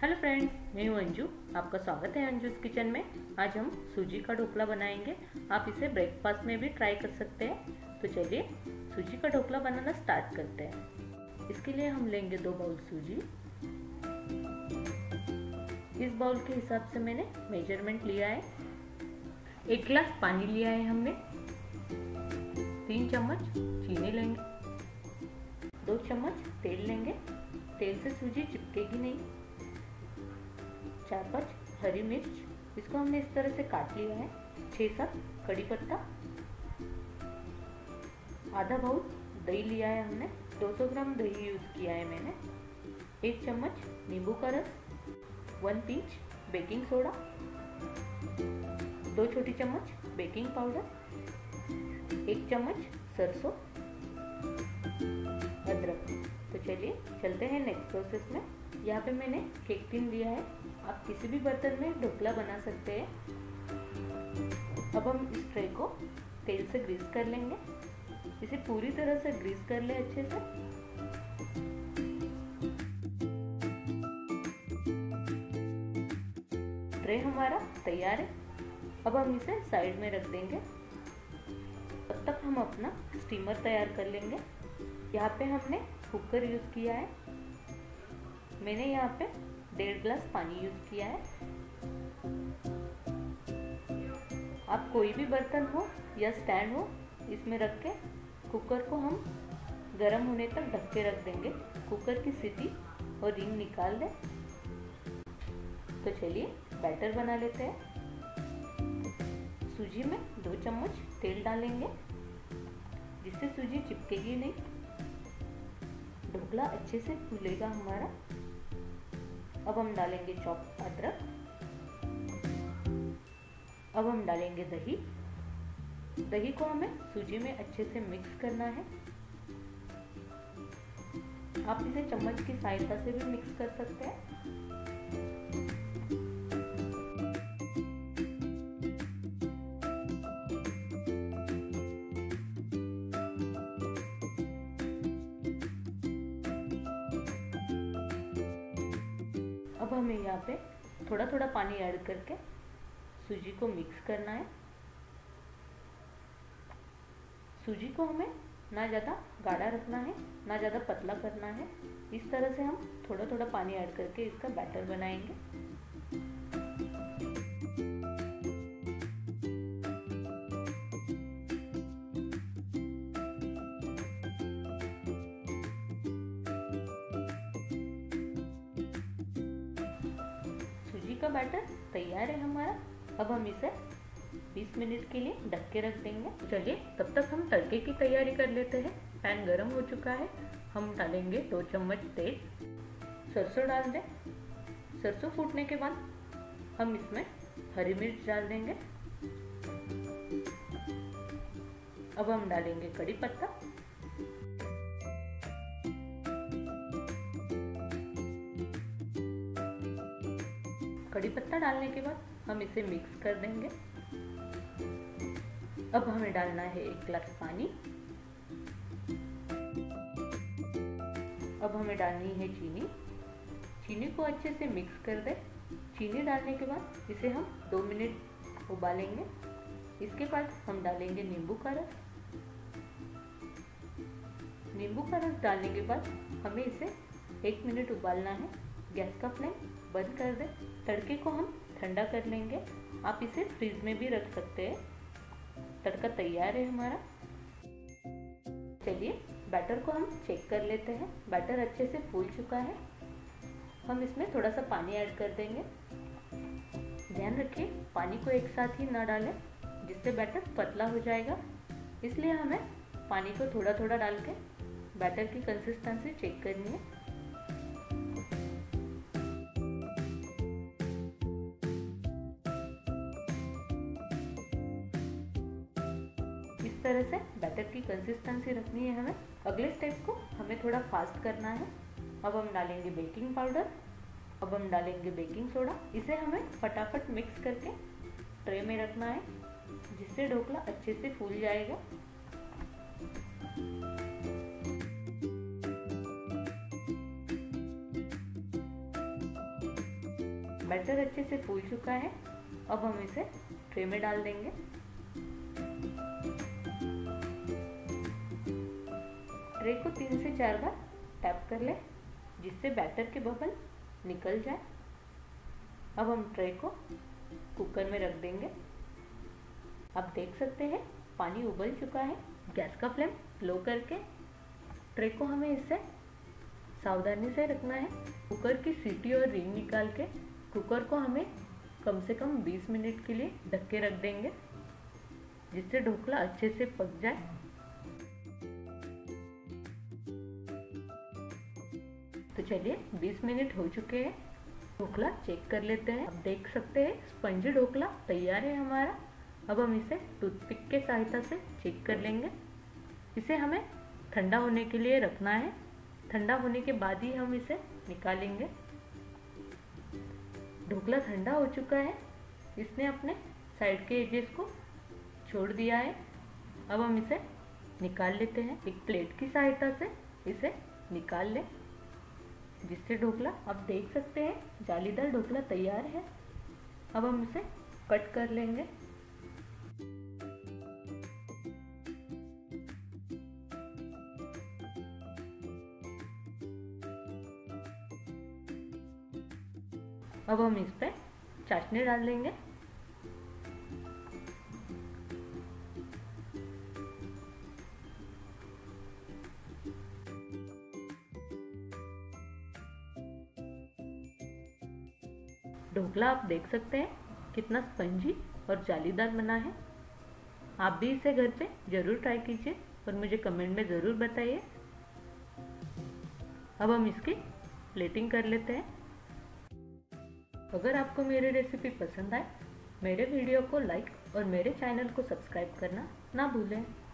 Hello friends, मैं हूँ अंजू। आपका स्वागत है अंजूस किचन में। आज हम सूजी का ढोकला बनाएंगे। आप इसे ब्रेकफास्ट में भी ट्राई कर सकते हैं। तो चलिए सूजी का ढोकला बनाना स्टार्ट करते हैं। इसके लिए हम लेंगे 2 बाउल सूजी। इस बाउल के हिसाब से मैंने मेजरमेंट लिया है। 1 गिलास पानी लिया है हमने। 3 चम्मच चीनी लेंगे। 2 चम्मच तेल लेंगे। तेल से सूजी चिपकेगी नहीं। 4-5 हरी मिर्च, इसको हमने इस तरह से काट लिया है। 6-7 कड़ी पत्ता। आधा बाउल दही लिया है हमने। 200 ग्राम दही यूज किया है मैंने। 1 चम्मच नींबू का रस। 1 पिंच बेकिंग सोडा। 2 छोटी चम्मच बेकिंग पाउडर। 1 चम्मच सरसों। अदरक। तो चलिए चलते हैं नेक्स्ट प्रोसेस में। यहाँ पे मैंने केक टिन लिया है। आप किसी भी बर्तन में ढोकला बना सकते हैं। अब हम इस ट्रे को तेल से ग्रीस कर लेंगे। इसे पूरी तरह से ग्रीस कर ले अच्छे से। ट्रे हमारा तैयार है। अब हम इसे साइड में रख देंगे। तब तक हम अपना स्टीमर तैयार कर लेंगे। यहाँ पे हमने कुकर यूज किया है। मैंने यहाँ पे 1.5 गिलास पानी यूज किया है। आप कोई भी बर्तन हो या स्टैंड हो, इसमें रख के कुकर को हम गर्म होने तक ढक के रख देंगे। कुकर की सीटी और रिंग निकाल दें। तो चलिए बैटर बना लेते हैं। सूजी में 2 चम्मच तेल डालेंगे, जिससे सूजी चिपकेगी नहीं। ढोकला अच्छे से फूलेगा हमारा। अब हम डालेंगे चॉप अदरक। अब हम डालेंगे दही। दही को हमें सूजी में अच्छे से मिक्स करना है। आप इसे चम्मच की सहायता से भी मिक्स कर सकते हैं। अब हमें यहाँ पे थोड़ा थोड़ा पानी ऐड करके सूजी को मिक्स करना है। सूजी को हमें ना ज़्यादा गाढ़ा रखना है, ना ज़्यादा पतला करना है। इस तरह से हम थोड़ा थोड़ा पानी ऐड करके इसका बैटर बनाएंगे। का बैटर तैयार है हमारा। अब हम इसे 20 मिनट के लिए ढक के रख देंगे। चलिए तब तक हम तड़के की तैयारी कर लेते हैं। पैन गरम हो चुका है। हम डालेंगे 2 चम्मच तेल। सरसों डाल दें। सरसों फूटने के बाद हम इसमें हरी मिर्च डाल देंगे। अब हम डालेंगे कड़ी पत्ता। कड़ी पत्ता डालने के बाद हम इसे मिक्स कर देंगे। अब हमें डालना है 1 गिलास पानी। अब हमें डालनी है चीनी। चीनी को अच्छे से मिक्स कर दें। चीनी डालने के बाद इसे हम 2 मिनट उबालेंगे। इसके बाद हम डालेंगे नींबू का रस। नींबू का रस डालने के बाद हमें इसे 1 मिनट उबालना है। गैस का फ्लेम बंद कर दें। तड़के को हम ठंडा कर लेंगे। आप इसे फ्रीज में भी रख सकते हैं। तड़का तैयार है हमारा। चलिए बैटर को हम चेक कर लेते हैं। बैटर अच्छे से फूल चुका है। हम इसमें थोड़ा सा पानी ऐड कर देंगे। ध्यान रखिए पानी को एक साथ ही ना डालें, जिससे बैटर पतला हो जाएगा। इसलिए हमें पानी को थोड़ा थोड़ा डाल के बैटर की कंसिस्टेंसी चेक करनी है। इस तरह से बैटर की कंसिस्टेंसी रखनी है हमें। अगले स्टेप को हमें थोड़ा फास्ट करना है। अब हम डालेंगे बेकिंग पाउडर। अब हम डालेंगे बेकिंग सोडा। इसे हमें फटाफट मिक्स करके ट्रे में रखना है, जिससे ढोकला अच्छे से फूल जाएगा। बैटर अच्छे से फूल चुका है। अब हम इसे ट्रे में डाल देंगे। ट्रे को 3 से 4 बार टैप कर ले जिससे बैटर के बबल निकल जाए। अब हम ट्रे को कुकर में रख देंगे। आप देख सकते हैं पानी उबल चुका है। गैस का फ्लेम लो करके ट्रे को हमें इससे सावधानी से रखना है। कुकर की सीटी और रिंग निकाल के कुकर को हमें कम से कम 20 मिनट के लिए ढक के रख देंगे जिससे ढोकला अच्छे से पक जाए। तो चलिए 20 मिनट हो चुके हैं। ढोकला चेक कर लेते हैं। अब देख सकते हैं स्पंजी ढोकला तैयार है हमारा। अब हम इसे टूथपिक के सहायता से चेक कर लेंगे। इसे हमें ठंडा होने के लिए रखना है। ठंडा होने के बाद ही हम इसे निकालेंगे। ढोकला ठंडा हो चुका है। इसने अपने साइड के एजेस को छोड़ दिया है। अब हम इसे निकाल लेते हैं। एक प्लेट की सहायता से इसे निकाल लें जिससे ढोकला आप देख सकते हैं जालीदार ढोकला तैयार है। अब हम इसे कट कर लेंगे। अब हम इस पे चाशनी डाल देंगे। ढोकला आप देख सकते हैं कितना स्पंजी और जालीदार बना है। आप भी इसे घर पे जरूर ट्राई कीजिए और मुझे कमेंट में ज़रूर बताइए। अब हम इसकी प्लेटिंग कर लेते हैं। अगर आपको मेरी रेसिपी पसंद आए मेरे वीडियो को लाइक और मेरे चैनल को सब्सक्राइब करना ना भूलें।